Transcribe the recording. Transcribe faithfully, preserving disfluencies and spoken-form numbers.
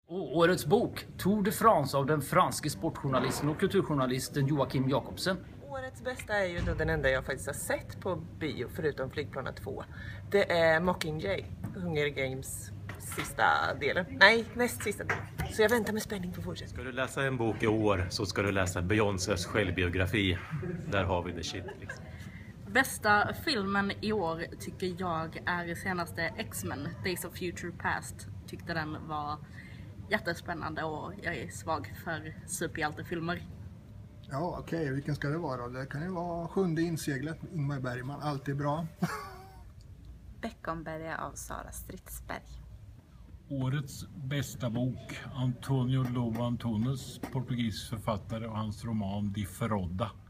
Och årets bok, Tour de France av den franske sportjournalisten och kulturjournalisten Joakim Jakobsen. Årets bästa är ju då den enda jag faktiskt har sett på bio förutom Flygplanet två. Det är Mockingjay, Hunger Games sista delen. Nej, näst sista delen. Så jag väntar med spänning på fortsättningen. Ska du läsa en bok i år så ska du läsa Beyoncés självbiografi. Där har vi the shit liksom. Bästa filmen i år tycker jag är senaste X-Men, Days of Future Past. Tyckte den var jättespännande och jag är svag för superhjältefilmer. Ja, okej. Okay. Vilken ska det vara då? Det kan ju vara Sjunde inseglet, Ingmar Bergman. Alltid bra. Beckomberga av Sara Stridsberg. Årets bästa bok, Antonio Lobo Antunes, portugisisk författare, och hans roman Di Feroda.